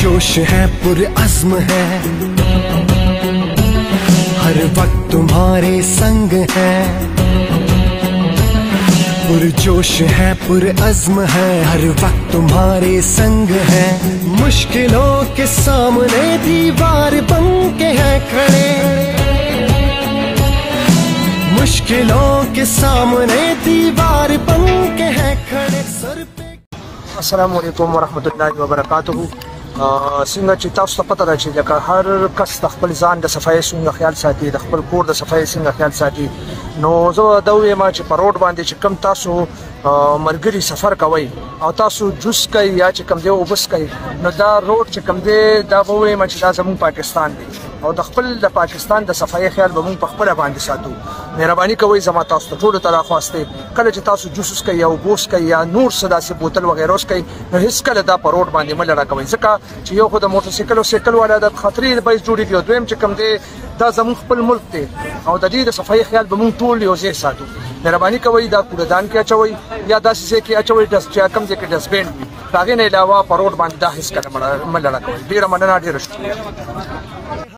जोश है पुरअज़्म है, हर वक्त तुम्हारे संग है। पुरजोश है पुरअज़्म है, हर वक्त तुम्हारे संग है। मुश्किलों के सामने दीवार बन के है खड़े, मुश्किलों के सामने दीवार बन के है खड़े। सर पे अस्सलामु अलैकुम वरहमतुल्लाहि वबरकातुहू। څنګه چې تاسو ته پته ده چې لکه هر کس د خپل ځان د صفایي څنګه خیال ساتي، د خپل کور د صفایي څنګه خیال ساتي. نو زه دا وایم چې په روډ باندې چې کم تاسو ملګري سفر کوئ او تاسو جوس کوئ یا چې کم دی اوبس کوئ، نو دا روډ چې کم دی دا به وایم چې دا زموږ پاکستان دی او د خپل د پاکستان د صفایي خیال به موږ په خپله باندې ساتو. مهرباني کوئ زما تاسو ته ټولو ته راخواستې، کله چې تاسو جوس کوئ یا اوبوس کوئ یا نور څه داسې بوتل وغیره کوئ، نو هېڅکله دا په روډ باندې مه لړه کوئ، ځکه چې یو خو د موټرسایکل او سایکل والا د خطرې باعث جوړېږي، او دویم چې کوم دی دا زموږ خپل ملک دی او د دې د صفایي خیال به موږ ټول یو ځای ساتو. مهرباني کوئ دا کوړهدان کې اچوئ یا داسې ځای کې اچوئ چې کوم ځای کې ډسټبین وي، د هغې نه علاوه په روډ باندې دا هېڅکله مه لړه کوئ. ډېره مننه، ډېره شکریه.